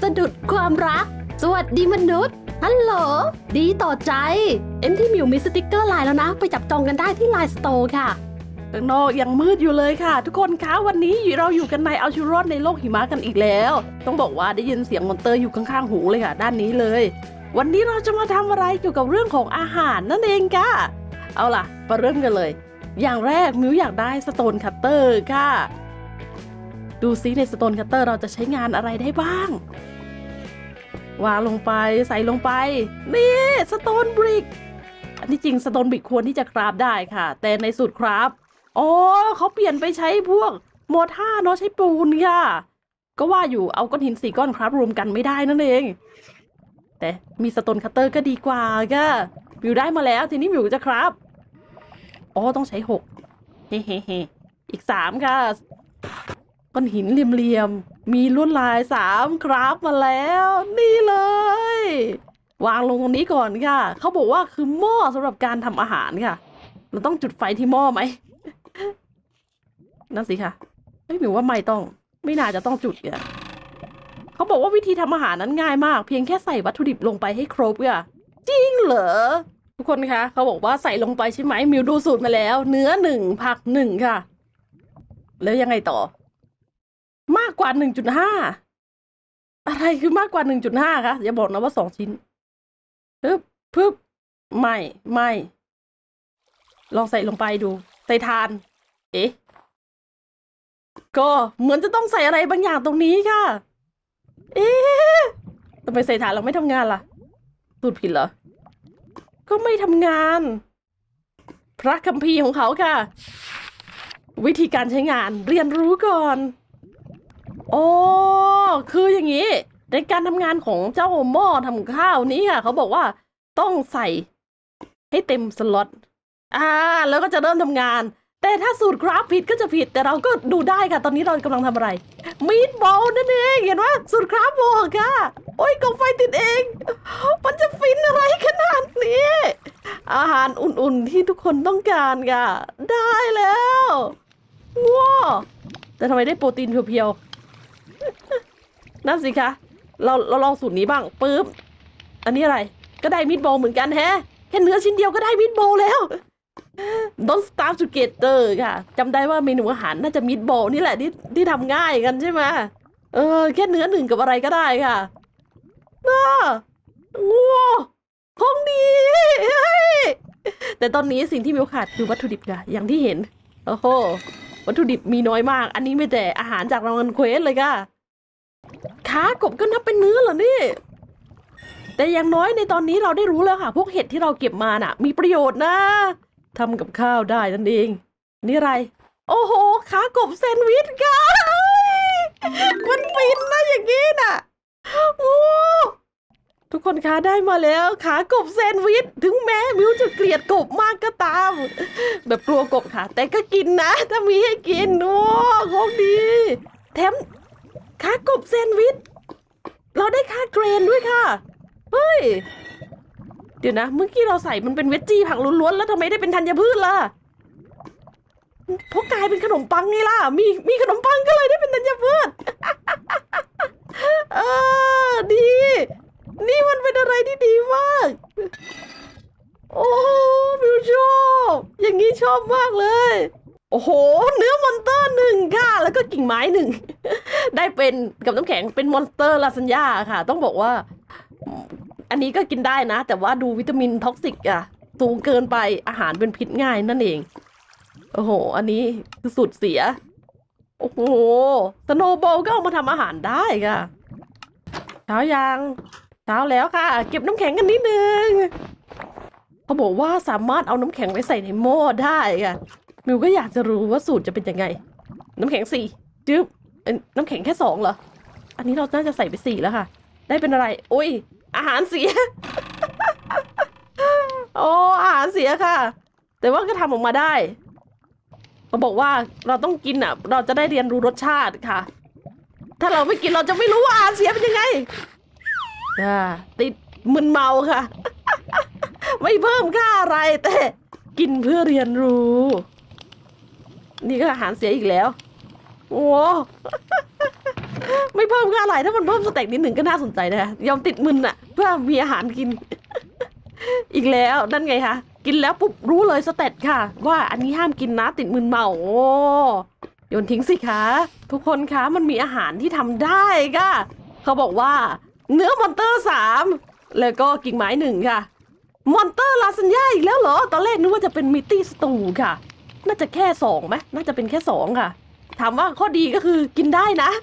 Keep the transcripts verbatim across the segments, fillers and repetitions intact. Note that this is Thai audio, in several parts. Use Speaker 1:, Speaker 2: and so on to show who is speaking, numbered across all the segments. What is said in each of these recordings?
Speaker 1: สะดุดความรักสวัสดีมนุษย์ฮัลโหลดีต่อใจเอ็มที่มิวมีสติกเกอร์ไลน์แล้วนะไปจับจองกันได้ที่ไลน์สโตร์ค่ะข้างนอกยังมืดอยู่เลยค่ะทุกคนคะวันนี้เราอยู่กันในเอาชีวิตรอดในโลกหิมะกันอีกแล้วต้องบอกว่าได้ยินเสียงมอนเตอร์อยู่ข้างๆหูเลยค่ะด้านนี้เลยวันนี้เราจะมาทำอะไรเกี่ยวกับเรื่องของอาหารนั่นเองค่ะเอาล่ะมาเริ่มกันเลยอย่างแรกมิวอยากได้สโตนคัตเตอร์ค่ะดูซิในสโตนคัตเตอร์เราจะใช้งานอะไรได้บ้างวางลงไปใส่ลงไปนี่สโตนบริกอันที่จริงสโตนบริกควรที่จะคราฟได้ค่ะแต่ในสูตรคราฟอ๋อเขาเปลี่ยนไปใช้พวกโมท่าเนาะใช้ปูนค่ะก็ว่าอยู่เอาก้อนหินสี่ก้อนคราฟรวมกันไม่ได้นั่นเองแต่มีสโตนคัตเตอร์ก็ดีกว่าค่ะมิวได้มาแล้วทีนี้มิวจะคราฟอ๋อต้องใช้หกเฮ้เฮ้เฮ้อีกสามค่ะก้อนหินเหลี่ยมๆมีลวดลายสามคราฟมาแล้วนี่เลยวางลงตรงนี้ก่อนค่ะเขาบอกว่าคือหม้อสำหรับการทำอาหารค่ะเราต้องจุดไฟที่หม้อไหมนั่นสิค่ะไม่หมิวว่าไม่ต้องไม่น่าจะต้องจุดอ่ะเขาบอกว่าวิธีทำอาหารนั้นง่ายมากเพียงแค่ใส่วัตถุดิบลงไปให้ครบอ่ะจริงเหรอทุกคนคะเขาบอกว่าใส่ลงไปใช่ไหมมิวดูสูตรมาแล้วเนื้อหนึ่งผักหนึ่งค่ะแล้วยังไงต่อมากกว่า หนึ่งจุดห้า อะไรคือมากกว่า หนึ่งจุดห้า คะอย่าบอกนะว่าสองชิ้นปึ๊บปึ๊บไม่ไม่ลองใส่ลงไปดูใส่ทานเอ๊ะก็เหมือนจะต้องใส่อะไรบางอย่างตรงนี้ค่ะเอ๊ะทำไมใส่ทานเราไม่ทำงานล่ะสูตรผิดเหรอก็ไม่ทำงานพระคัมภีร์ของเขาค่ะวิธีการใช้งานเรียนรู้ก่อนโอ้คืออย่างนี้ในการทำงานของเจ้าหม้อทำข้าวนี้ค่ะเขาบอกว่าต้องใส่ให้เต็มสล็อตอ่าแล้วก็จะเริ่มทำงานแต่ถ้าสูตรคราฟผิดก็จะผิดแต่เราก็ดูได้ค่ะตอนนี้เรากำลังทำอะไรมีดบอลนั่นเองเห็นว่าสูตรคราฟบอกค่ะโอ้ยกองไฟติดเองมันจะฟินอะไรขนาดนี้อาหารอุ่นๆที่ทุกคนต้องการค่ะได้แล้วว้าวแต่ทำไมได้โปรตีนเพียวๆนั่นสิคะเราเราลองสูตรนี้บ้างปึ๊บอันนี้อะไรก็ได้มีดบอลเหมือนกันแฮะแค่เนื้อชิ้นเดียวก็ได้มีดบอลแล้ว Don't starve together ค่ะจำได้ว่าเมนูอาหารน่าจะมีดบอลนี่แหละที่ที่ทำง่ายกันใช่ไหมเออแค่เนื้อหนึ่งกับอะไรก็ได้ค่ะน่าว้าวของดีแต่ตอนนี้สิ่งที่มิวขาดคือวัตถุดิบค่ะอย่างที่เห็นโอ้โหวัตถุดิบมีน้อยมากอันนี้ไม่แต่อาหารจากรางวัลเควสเลยค่ะขากบก็นับเป็นเนื้อเหรอนี่แต่อย่างน้อยในตอนนี้เราได้รู้แล้วค่ะพวกเห็ดที่เราเก็บมาน่ะมีประโยชน์นะทำกับข้าวได้นั่นเองนี่อะไรโอ้โหขากบแซนด์วิชค่ะมันฟินนะอย่างนี้น่ะโอ้ทุกคนคะได้มาแล้วขากบแซนด์วิชถึงแม้มิวจะเกลียดกบมากก็ตามแบบกลัวกบค่ะแต่ก็กินนะถ้ามีให้กินโอ้ของดีแถมขากบแซนด์วิชเราได้ค่าเกรนด้วยค่ะเฮ้ยเดี๋ยวนะเมื่อกี้เราใส่มันเป็นเวจจี้ผักล้วนๆแล้วทำไมได้เป็นธัญพืชล่ะเพราะกลายเป็นขนมปังไงล่ะมีมีขนมปังก็เลยได้เป็นธัญพืชเออดีนี่มันเป็นอะไรที่ดีมากโอ้มิวชอบอย่างนี้ชอบมากเลยโอ้โหเนื้อมอนเตอร์หนึ่งค่ะแล้วก็กิ่งไม้หนึ่งได้เป็นกับน้ำแข็งเป็นมอนสเตอร์ลาซานญ่าค่ะต้องบอกว่าอันนี้ก็กินได้นะแต่ว่าดูวิตามินท็อกซิกอะสูงเกินไปอาหารเป็นพิษง่ายนั่นเองโอ้โหอันนี้คือสูตรเสียโอ้โหสโนว์บอลก็เอามาทำอาหารได้ค่ะเช้ายังเช้าแล้วค่ะเก็บน้ำแข็งกันนิดนึงเขาบอกว่าสามารถเอาน้ำแข็งไปใส่ในหม้อได้ค่ะมิวก็อยากจะรู้ว่าสูตรจะเป็นยังไงน้ำแข็งสี่จึ๊บน้ำแข็งแค่สองเหรออันนี้เราน่าจะใส่ไปสี่แล้วค่ะได้เป็นอะไรโอ้ยอาหารเสีย โอ้อาหารเสียค่ะแต่ว่าก็ทำออกมาได้เขาบอกว่าเราต้องกินอ่ะเราจะได้เรียนรู้รสชาติค่ะถ้าเราไม่กินเราจะไม่รู้ว่าอาหารเสียเป็นยังไงอ่าติดมึนเมาค่ะ ไม่เพิ่มค่าอะไรแต่กินเพื่อเรียนรู้นี่ก็อาหารเสียอีกแล้วโอ้ไม่เพิ่มก็อะไรถ้ามันเพิ่มสเต็กนิดหนึ่งก็น่าสนใจนะยอมติดมึนอะเพื่อมีอาหารกิน อีกแล้วนั่นไงคะกินแล้วปุ๊บรู้เลยสเต็กค่ะว่าอันนี้ห้ามกินนะติดมึนเมาโอ้โยนทิ้งสิคะทุกคนคะมันมีอาหารที่ทำได้ค่ะเขาบอกว่าเนื้อมอนเตอร์สามแล้วก็กิ่งไม้หนึ่งค่ะมอนเตอร์ลาซานญ่าอีกแล้วเหรอตอนแรกนึกว่าจะเป็นมิตตี้สตูค่ะน่าจะแค่สองไหมน่าจะเป็นแค่สองค่ะถามว่าข้อดีก็คือกินได้นะ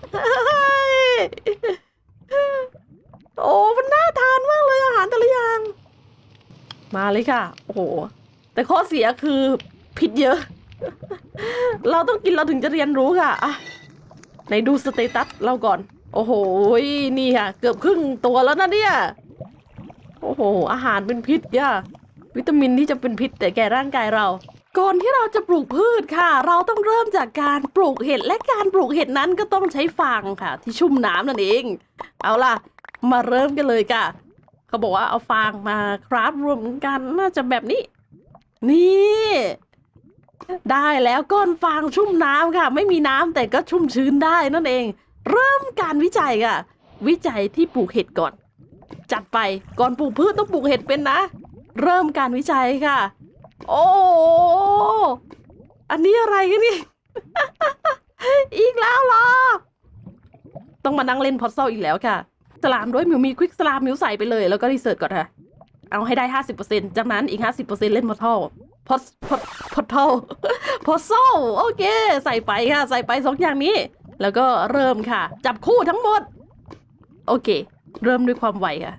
Speaker 1: โอ้มันน่าทานมากเลยอาหารแต่ละอย่างมาเลยค่ะโอ้โหแต่ข้อเสียคือผิดเยอะ เราต้องกินเราถึงจะเรียนรู้ค่ะอ่ะไหนดูสเตตัสเราก่อนโอ้โหนี่ค่ะเกือบครึ่งตัวแล้วนะเนี่ยโอ้โหอาหารเป็นพิษย่ะวิตามินที่จะเป็นพิษแต่แก่ร่างกายเราก่อนที่เราจะปลูกพืชค่ะเราต้องเริ่มจากการปลูกเห็ดและการปลูกเห็ดนั้นก็ต้องใช้ฟางค่ะที่ชุ่มน้ำนั่นเองเอาล่ะมาเริ่มกันเลยค่ะเขาบอกว่าเอาฟางมาคราฟรวมกันน่าจะแบบนี้นี่ได้แล้วก้อนฟางชุ่มน้ำค่ะไม่มีน้ำแต่ก็ชุ่มชื้นได้นั่นเองเริ่มการวิจัยค่ะวิจัยที่ปลูกเห็ดก่อนจัดไปก่อนปลูกพืชต้องปลูกเห็ดเป็นนะเริ่มการวิจัยค่ะโอ้อันนี้อะไรกันนี่ อีกแล้วเหรอต้องมานั่งเล่นพอซเซิลอีกแล้วค่ะสลามด้วยมิวมีควิกสลามมิวใส่ไปเลยแล้วก็รีเสิร์ชก่อนค่ะเอาให้ได้ห้าสิบเปอร์เซ็นต์จากนั้นอีกห้าสิบเปอร์เซ็นต์เล่นพอทัลพอพอพอทัลพอซเซิลโอเคใส่ไปค่ะใส่ไปสองอย่างนี้แล้วก็เริ่มค่ะจับคู่ทั้งหมดโอเคเริ่มด้วยความไวค่ะ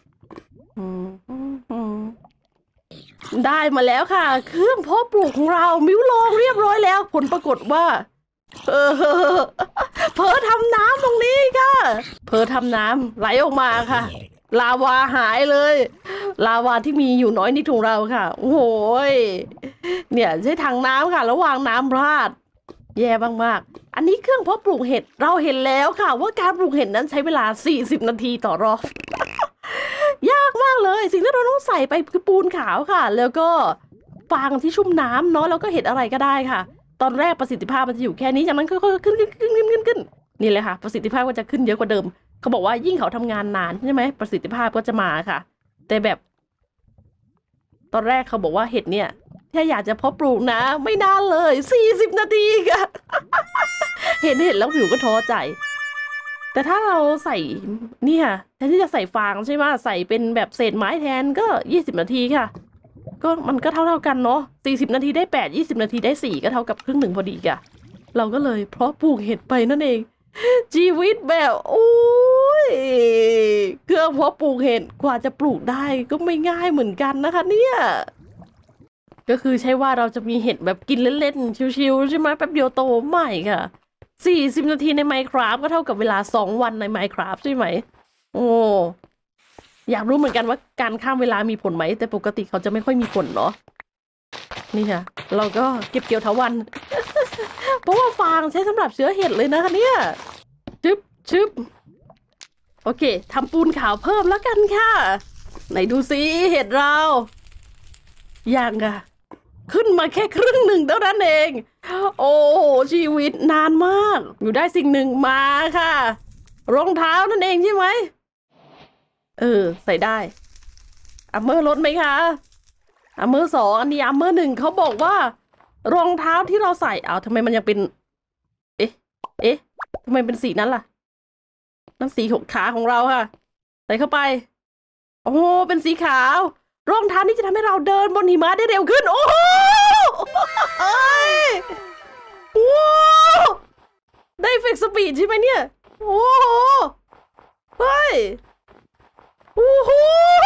Speaker 1: ได้มาแล้วค่ะเครื่องเพาะปลูกของเรามิวลองเรียบร้อยแล้วผลปรากฏว่าเออเผลอทำน้ำตรงนี้ค่ะเผลอทำน้ำไหลออกมาค่ะลาวาหายเลยลาวาที่มีอยู่น้อยนิดของเราค่ะโอ้โหเนี่ยใช้ถังน้ำค่ะแล้ววางน้ำราดแย่มากๆอันนี้เครื่องเพาะปลูกเห็ดเราเห็นแล้วค่ะว่าการปลูกเห็ดนั้นใช้เวลาสี่สิบนาทีต่อรอบยากมากเลยสิ่งที่เราต้องใส่ไปคือปูนขาวค่ะแล้วก็ฟางที่ชุ่มน้ำเนาะแล้วก็เห็ดอะไรก็ได้ค่ะตอนแรกประสิทธิภาพมันจะอยู่แค่นี้จากนั้นค่อยๆขึ้นขึ้นขึ้นขึ้นขึ้นขึ้นนี่เลยค่ะประสิทธิภาพก็จะขึ้นเยอะกว่าเดิมเขาบอกว่ายิ่งเขาทำงานนานใช่ไหมประสิทธิภาพก็จะมาค่ะแต่แบบตอนแรกเขาบอกว่าเห็ดเนี่ยถ้าอยากจะเพาะปลูกนะไม่นานเลยสี่สิบนาทีค่ะ เห็นเห็นแล้วผิวก็ท้อใจแต่ถ้าเราใส่นี่ค่ะแทนที่จะใส่ฟางใช่ไหมใส่เป็นแบบเศษไม้แทนก็ยี่สิบนาทีค่ะก็มันก็เท่าเท่ากันเนาะสี่สิบนาทีได้แปดยี่สิบนาทีได้สี่ก็เท่ากับครึ่งหนึ่งพอดีค่ะเราก็เลยเพราะปลูกเห็ดไปนั่นเองชีวิตแบบโอ้ยเครื่องเพาะปลูกเห็ดกว่าจะปลูกได้ก็ไม่ง่ายเหมือนกันนะคะเนี่ยก็คือใช่ว่าเราจะมีเห็ดแบบกินเล่นๆชิวๆใช่ไหมแป๊บเดียวโตไม่ค่ะสี่สิบนาทีใน Minecraft ก็เท่ากับเวลาสองวันใน Minecraft ใช่ไหมโอ้อยากรู้เหมือนกันว่าการข้ามเวลามีผลไหมแต่ปกติเขาจะไม่ค่อยมีผลเนาะนี่ค่ะเราก็เก็บเกี่ยวทั้งวัน เพราะว่าฟางใช้สำหรับเชื้อเห็ดเลยนะคะเนี่ยชึบชึบโอเคทำปูนขาวเพิ่มแล้วกันค่ะไหนดูซิเห็ดเรายังค่ะขึ้นมาแค่ครึ่งหนึ่งเท่านั้นเองโอ้โหชีวิตนานมากอยู่ได้สิ่งหนึ่งมาค่ะรองเท้านั่นเองใช่ไหมเออใส่ได้อัมเมอร์ลดไหมคะอัมเมอร์สองอันนี้อัมเมอร์หนึ่งเขาบอกว่ารองเท้าที่เราใส่เอาทำไมมันยังเป็นเอ๊ะเอ๊ะทำไมเป็นสีนั้นล่ะนั่นสีของขาของเราค่ะใส่เข้าไปโอ้เป็นสีขาวรองเท้านี้จะทำให้เราเดินบนหิมะได้เร็วขึ้นโอ้โหว้าวได้เฟกสปีดใช่ไหมเนี่ยโอ้โหเฮ้ยโอ้โห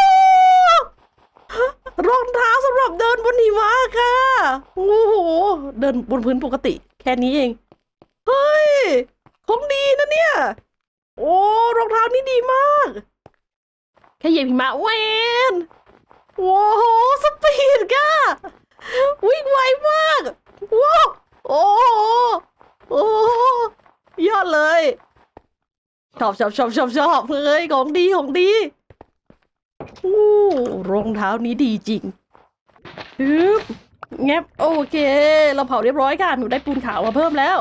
Speaker 1: รองเท้าสำหรับเดินบนหิมะค่ะโอ้โหเดินบนพื้นปกติแค่นี้เองเฮ้ยของดีนะเนี่ยโอ้รองเท้านี้ดีมากแค่เหยียบหิมะเวนโอ้โหสปีดค่ะวิ่งไวมากว้าวโอ้โหโอ้ยอดเลยชอบชอบชอบชอบชอบเลยของดีของดีโอ้รองเท้านี้ดีจริงฮึบแงบโอเคเราเผาเรียบร้อยค่ะหนูได้ปูนขาวมาเพิ่มแล้ว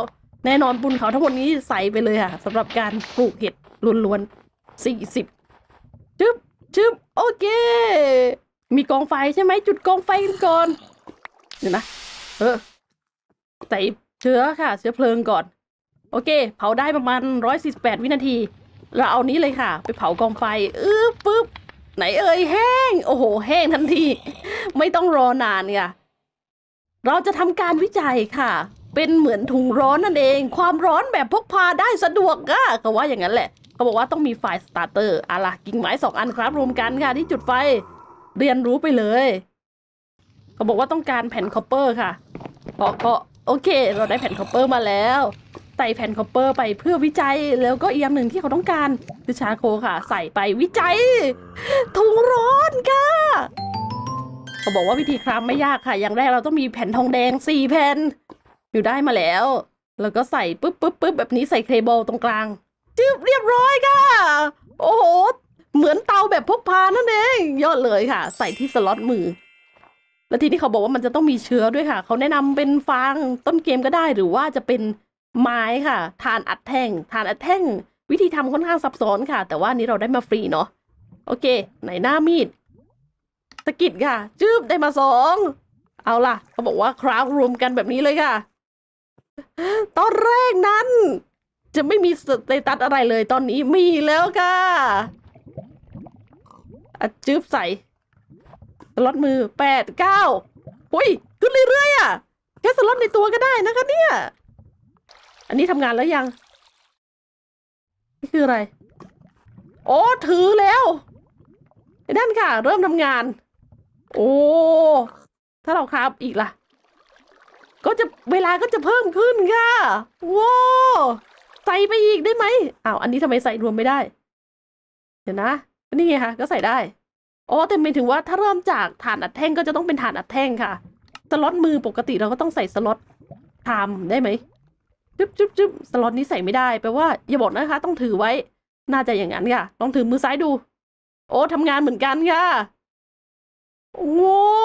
Speaker 1: แน่นอนบุญเขาทั้งหมดนี้ใส่ไปเลยค่ะสำหรับการปลูกเห็ดล้วนๆสี่สิบจึ๊บจึ๊บโอเคมีกองไฟใช่ไหมจุดกองไฟกันก่อนเดี๋ยวนะเออใส่เชื้อค่ะเชื้อเพลิงก่อนโอเคเผาได้ประมาณร้อยสี่สิบแปดวินาทีเราเอานี้เลยค่ะไปเผากองไฟอือปึ๊บไหนเอ่ยแห้งโอ้โหแห้งทันทีไม่ต้องรอนานค่ะเราจะทำการวิจัยค่ะเป็นเหมือนถุงร้อนนั่นเองความร้อนแบบพกพาได้สะดวกอะเขาว่าอย่างนั้นแหละเขาบอกว่าต้องมีไฟสตาร์เตอร์อะล่ะกิ่งไม้สองอันครับรวมกันค่ะที่จุดไฟเรียนรู้ไปเลยเขาบอกว่าต้องการแผ่นคอปเปอร์ค่ะก็ก็โอเคเราได้แผ่นคอปเปอร์มาแล้วใส่แผ่นคอปเปอร์ไปเพื่อวิจัยแล้วก็อีกอย่างหนึ่งที่เขาต้องการคือชาโคค่ะใส่ไปวิจัยถุงร้อนค่ะเขาบอกว่าวิธีคราฟไม่ยากค่ะอย่างแรกเราต้องมีแผ่นทองแดงสี่แผ่นอยู่ได้มาแล้วแล้วก็ใส่ปึ๊บปึ๊บปึ๊บแบบนี้ใส่เคเบิลตรงกลางจึ๊บเรียบร้อยค่ะโอ้โหเหมือนเตาแบบพกพานั่นเองยอดเลยค่ะใส่ที่สล็อตมือแล้วทีนี้เขาบอกว่ามันจะต้องมีเชื้อด้วยค่ะเขาแนะนำเป็นฟางต้นเกมก็ได้หรือว่าจะเป็นไม้ค่ะถ่านอัดแท่งถ่านอัดแท่งวิธีทำค่อนข้างซับซ้อนค่ะแต่ว่านี้เราได้มาฟรีเนาะโอเคไหนหน้ามีดสกิดค่ะจึ๊บได้มาสองเอาล่ะเขาบอกว่าคราฟรวมกันแบบนี้เลยค่ะตอนแรกนั้นจะไม่มีสเตตัสอะไรเลยตอนนี้มีแล้วค่ะอัดจึ๊บใส่สล็อตมือแปดเก้าอุ้ยขึ้นเรื่อยๆอ่ะแค่สล็อตในตัวก็ได้นะคะเนี่ยอันนี้ทำงานแล้วยังนี่คืออะไรโอ้ถือแล้วนั่นค่ะเริ่มทำงานโอ้ถ้าเราคราฟอีกล่ะก็จะเวลาก็จะเพิ่มขึ้นค่ะว้าวใส่ไปอีกได้ไหมอ้าวอันนี้ทำไมใส่รวมไม่ได้เดี๋ยวนะนี่ไงคะก็ใส่ได้อ๋อแต่หมายถึงว่าถ้าเริ่มจากฐานอัดแท่งก็จะต้องเป็นฐานอัดแท่งค่ะสล็อตมือปกติเราก็ต้องใส่สล็อตทำได้ไหมจุ๊บจุ๊บจุ๊บสล็อตนี้ใส่ไม่ได้แปลว่าอย่าบอกนะคะต้องถือไว้น่าจะอย่างนั้นค่ะลองถือมือซ้ายดูโอ้ทำงานเหมือนกันค่ะโอ้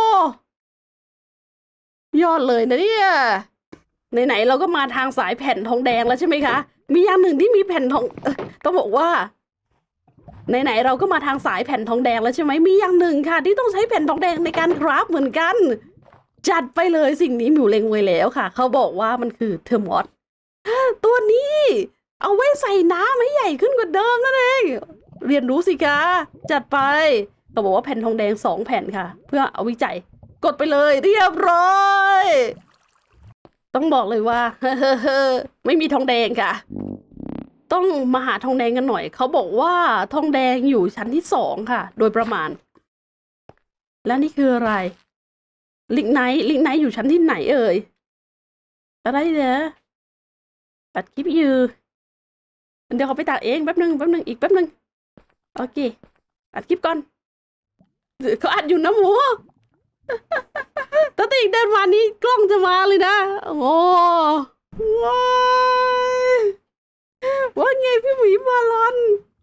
Speaker 1: ยอดเลยนะเนี่ยไหนๆเราก็มาทางสายแผ่นทองแดงแล้วใช่ไหมคะมีอย่างหนึ่งที่มีแผ่นทองต้องบอกว่าไหนๆเราก็มาทางสายแผ่นทองแดงแล้วใช่ไหมมีอย่างหนึ่งค่ะที่ต้องใช้แผ่นทองแดงในการคราฟเหมือนกันจัดไปเลยสิ่งนี้หมิวเล็งไว้แล้วค่ะเขาบอกว่ามันคือเทอร์มอสตัวนี้เอาไว้ใส่น้ำให้ใหญ่ขึ้นกว่าเดิมนั่นเองเรียนรู้สิคะจัดไปเขาบอกว่าแผ่นทองแดงสองแผ่นค่ะเพื่อเอาวิจัยกดไปเลยเรียบร้อยต้องบอกเลยว่า ไม่มีทองแดงค่ะต้องมาหาทองแดงกันหน่อยเขาบอกว่าทองแดงอยู่ชั้นที่สองค่ะโดยประมาณและนี่คืออะไรลิงไนท์ลิงไนท์อยู่ชั้นที่ไหนเอ่ยอะไรเนี่ยตัดคลิปอยู่เดี๋ยวเขาไปตัดเองแป๊บนึงแป๊บนึงอีกแป๊บนึงโอเคตัดคลิปก่อนเขาอัดอยู่นะหมูตั้งแต่อีกเดินมานี้กล้องจะมาเลยนะโอ้ว้ายว่าไงพี่หมีบาลอน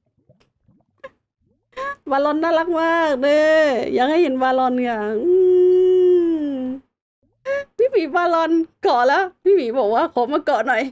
Speaker 1: บาลอนน่ารักมากเด้ออยากให้เห็นบาลอนค่ะพี่หมีบาลอนเกาะแล้วพี่หมีบอกว่าขอมาเกาะหน่อย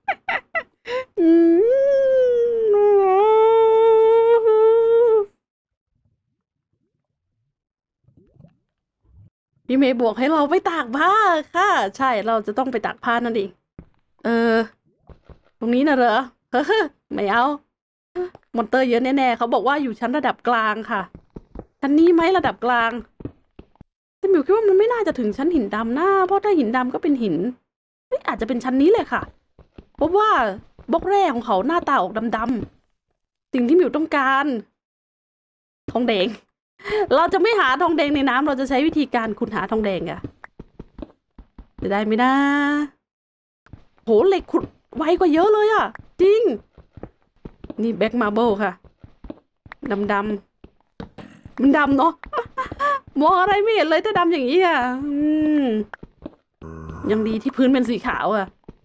Speaker 1: พี่เมย์บอกให้เราไปตากผ้าค่ะใช่เราจะต้องไปตากผ้านั่นเองเออตรงนี้นะเหรอเฮ้อไม่เอามอนเตอร์เยอะแน่ๆเขาบอกว่าอยู่ชั้นระดับกลางค่ะชั้นนี้ไหมระดับกลางแต่หมิวคิดว่ามันไม่น่าจะถึงชั้นหินดำนะเพราะถ้าหินดำก็เป็นหินอาจจะเป็นชั้นนี้เลยค่ะเพราะว่าบล็อกแรกของเขาหน้าตาออกดำๆสิ่งที่หมิวต้องการทองแดงเราจะไม่หาทองแดงในน้ำเราจะใช้วิธีการขุดหาทองแดงอะจะได้ไหมนะโหเหล็กขุดไวกว่าเยอะเลยอะจริงนี่แบ็กมาร์เบิลค่ะดำดำมันดำเนาะมองอะไรไม่เห็นเลยถ้าดำอย่างนี้อ่ะอืมยังดีที่พื้นเป็นสีขาวอ่ะ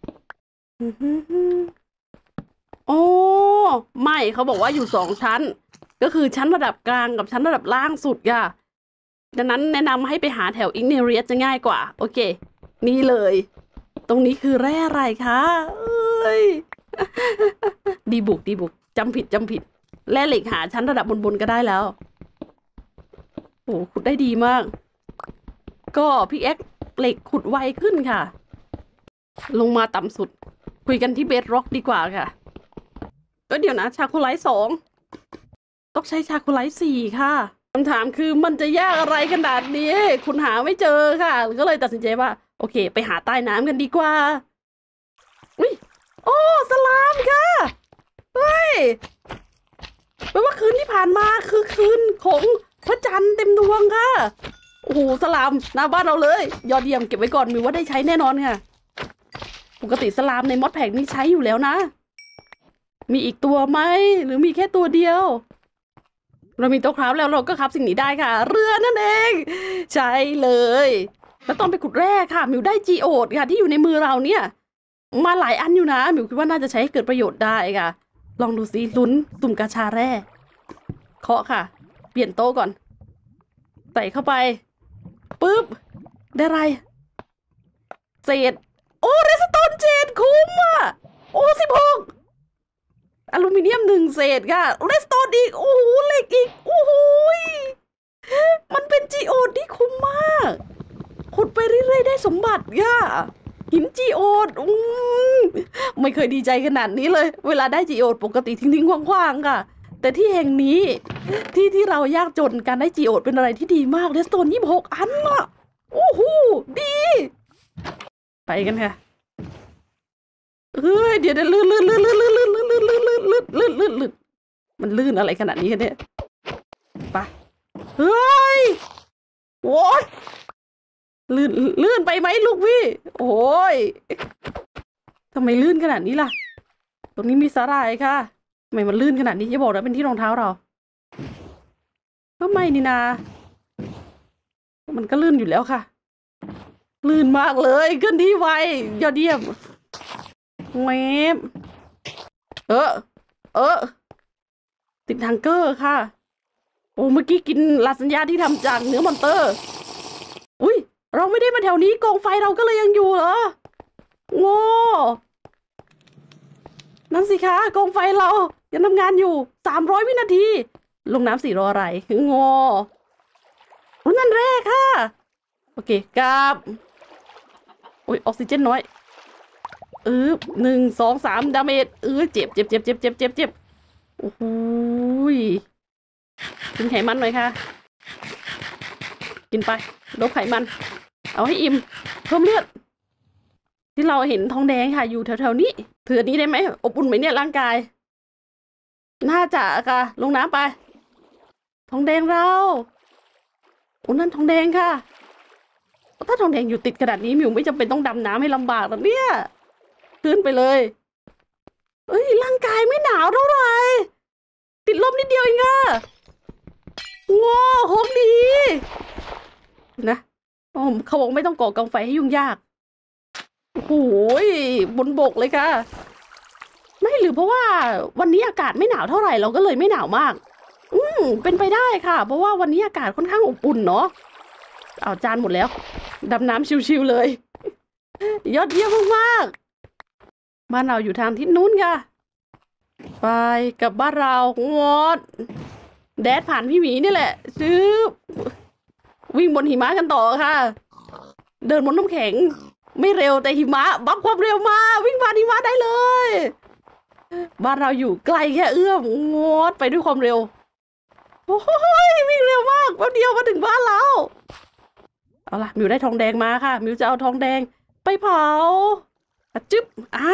Speaker 1: โอ้ไม่เขาบอกว่าอยู่สองชั้นก็คือชั้นระดับกลางกับชั้นระดับล่างสุดค่ะดังนั้นแนะนำให้ไปหาแถวอิกเนเรียสจะง่ายกว่าโอเคนี่เลยตรงนี้คือแร่อะไรคะยดีบุกดีบุกจำผิดจำผิดแร่เหล็กหาชั้นระดับบนๆก็ได้แล้วโอ้ขุดได้ดีมากก็พี่แอ็กเหล็กขุดไวขึ้นค่ะลงมาต่ำสุดคุยกันที่เบสร็อกดีกว่าค่ะก็เดี๋ยวนะชาโคไลท์สองต้องใช้ชาโคไลท์สี่ค่ะคำถามคือมันจะยากอะไรขนาดนี้คุณหาไม่เจอค่ะก็เลยตัดสินใจว่าโอเคไปหาใต้น้ำกันดีกว่าอุ้ยโอ้สลามค่ะเฮ้ยแปลว่าคืนที่ผ่านมาคือคืนของพระจันทร์เต็มดวงค่ะโอ้โหสลามหน้าบ้านเราเลยยอดเยี่ยมเก็บไว้ก่อนมีว่าได้ใช้แน่นอนค่ะปกติสลามในมอดแพ็กนี่ใช้อยู่แล้วนะมีอีกตัวไหมหรือมีแค่ตัวเดียวเรามีโต๊ะคราฟแล้วเราก็คราฟสิ่งนี้ได้ค่ะเรือนั่นเองใช่เลยแล้วตอนไปขุดแร่ค่ะมิวได้จีโอดค่ะที่อยู่ในมือเราเนี่ยมาหลายอันอยู่นะมิวคิดว่าน่าจะใช้ให้เกิดประโยชน์ได้ค่ะลองดูสิลุ้นสุ่มกาชาแร่เคาะค่ะเปลี่ยนโต๊ะก่อนใส่เข้าไปปึ๊บได้ไรเศษโอ้เรสโตนเจ็ดคุ้มอ่ะโอ้สิบหกอลูมิเนียมหนึ่งเศษค่ะเรสโตนอีกโอ้โหเหล็กอีกโอ้โหมันเป็นจีโอดที่คุ้มมากขุดไปเรื่อยๆได้สมบัติค่ะหินจีโอดอืมไม่เคยดีใจขนาดนี้เลยเวลาได้จีโอดปกติทิ้งๆคว่างๆค่ะแต่ที่แห่งนี้ที่ที่เรายากจนการได้จีโอดเป็นอะไรที่ดีมากเรสโตนยี่สิบหกอันอ่ะโอ้โหดีไปกันค่ะเฮ้ยเดี๋ยวเดี๋ยวลื่นลื่นลื่นลื่นลื่นลื่นลื่นลื่นลื่นลื่นลื่นลื่นลื่นมันลื่นอะไรขนาดนี้กันเนี่ยไปเฮ้ยโว้ยลื่นลื่นไปไหมลูกพี่โอ้ยทำไมลื่นขนาดนี้ล่ะตรงนี้มีสาหร่ายค่ะทำไมมันลื่นขนาดนี้จะบอกนะเป็นที่รองเท้าเราก็ไม่นี่นามันก็ลื่นอยู่แล้วค่ะลื่นมากเลยขึ้นที่ไวยอดเยี่ยมเวฟเออเออติดทังเกอร์ค่ะโอ้เมื่อกี้กินลาซานญ่าที่ทำจากเนื้อมอนเตอร์อุ้ยเราไม่ได้มาแถวนี้กองไฟเราก็เลยยังอยู่เหรอโง่นั่นสิคะกองไฟเรายังทำงานอยู่สามร้อยวินาทีลงน้ำสี่รออะไรโง่นั่นแรกค่ะโอเคกลับโอ้ยออกซิเจนน้อยเออหนึ่งสองสามดาเมจเออเจ็บเจ็บเจ็บเจ็บเจ็บเจ็บเจ็บโอ้โหกินไขมันหน่อยค่ะกินไปลดไขมันเอาให้อิ่มเพิ่มเลือดที่เราเห็นทองแดงค่ะอยู่แถวๆนี้ถืออันนี้ได้ไหมอบอุ่นไหมเนี่ยร่างกายน่าจะค่ะลงน้ำไปทองแดงเราโอ้นั่นทองแดงค่ะถ้าทองแดงอยู่ติดขนาดนี้มิวไม่จำเป็นต้องดำน้ำให้ลำบากหรอกเนี่ยขึ้นไปเลยเอ้ยร่างกายไม่หนาวเท่าไหร่ติดลมนิดเดียวเองอะว้าวโหดีนะโอ้เขาบอกไม่ต้องก่อกองไฟให้ยุ่งยากโอ้โหบนบกเลยค่ะไม่หรือเพราะว่าวันนี้อากาศไม่หนาวเท่าไหร่เราก็เลยไม่หนาวมากอืมเป็นไปได้ค่ะเพราะว่าวันนี้อากาศค่อนข้างอบอุ่นเนาะเอาจานหมดแล้วดำน้ำชิวๆเลยยอดเยี่ยมมากๆบ้านเราอยู่ทางทิศนู้นค่ะไปกับบ้านเรางดแดดผ่านพี่หมีนี่แหละซื้อวิ่งบนหิมะกันต่อค่ะเดินบนน้ำแข็งไม่เร็วแต่หิมะบัฟความเร็วมาวิ่งผ่านหิมะได้เลยบ้านเราอยู่ไกลแค่เอื้อมงดไปด้วยความเร็วโอ้ยวิ่งเร็วมากแป๊บเดียวมาถึงบ้านเราเอาล่ะมิวได้ทองแดงมาค่ะมิวจะเอาทองแดงไปเผาจึ๊บอ่า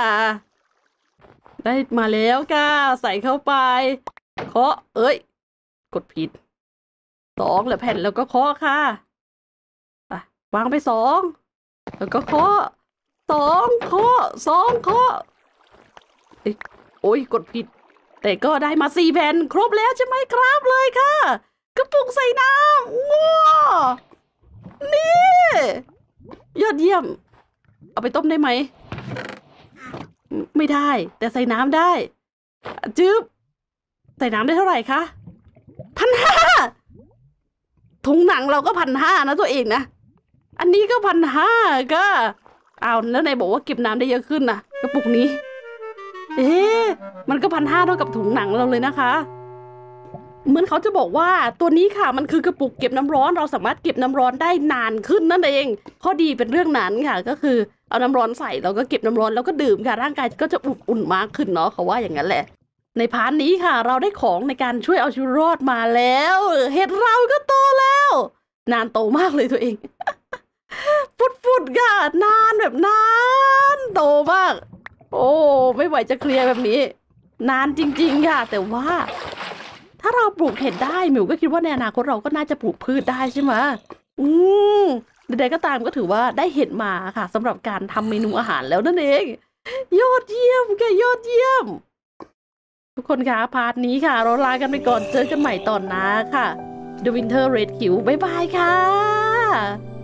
Speaker 1: ได้มาแล้วค่ะใส่เข้าไปเคาะเอ้ยกดผิดสองเหลือแผ่นแล้วก็เคาะค่ะอ่ะวางไปสองแล้วก็เคาะสองเคาะสองเคาะโอ้ยกดผิดแต่ก็ได้มาสี่แผ่นครบแล้วใช่ไหมครับเลยค่ะกระปุกใส่น้ำง้อนี่ยอดเยี่ยมเอาไปต้มได้ไหมไม่ได้แต่ใส่น้ำได้จึ๊บใส่น้ำได้เท่าไหร่คะพันห้าถุงหนังเราก็พันห้านะตัวเองนะอันนี้ก็พันห้าก็เอาแล้วนายบอกว่าเก็บน้ำได้เยอะขึ้นนะกระปุกนี้ เอ๊ะมันก็พันห้าเท่ากับถุงหนังเราเลยนะคะเหมือนเขาจะบอกว่าตัวนี้ค่ะมันคือกระปุกเก็บน้ำร้อนเราสามารถเก็บน้ำร้อนได้นานขึ้นนั่นเองข้อดีเป็นเรื่องนั้นค่ะก็คือเอาน้ำร้อนใส่เราก็เก็บน้ำร้อนแล้วก็ดื่มค่ะร่างกายก็จะอุ่นๆมากขึ้นเนาะเขาว่าอย่างนั้นแหละในพาร์ทนี้ค่ะเราได้ของในการช่วยเอาชีวิตรอดมาแล้วเห็ดเราก็โตแล้วนานโตมากเลยตัวเอง ฟุดๆค่ะนานแบบนานโตมากโอ้ไม่ไหวจะเคลียร์แบบนี้นานจริงๆค่ะแต่ว่าถ้าเราปลูกเห็ดได้หมิวก็คิดว่าในอนาคตเราก็น่าจะปลูกพืชได้ใช่ไหมอืมใดๆก็ตามก็ถือว่าได้เห็ดมาค่ะสำหรับการทำเมนูอาหารแล้วนั่นเองยอดเยี่ยมค่ะยอดเยี่ยมทุกคนคะพาร์ทนี้ค่ะเราลากันไปก่อนเจอกันใหม่ตอนหน้าค่ะ The Winter Red Hill บ๊ายบายค่ะ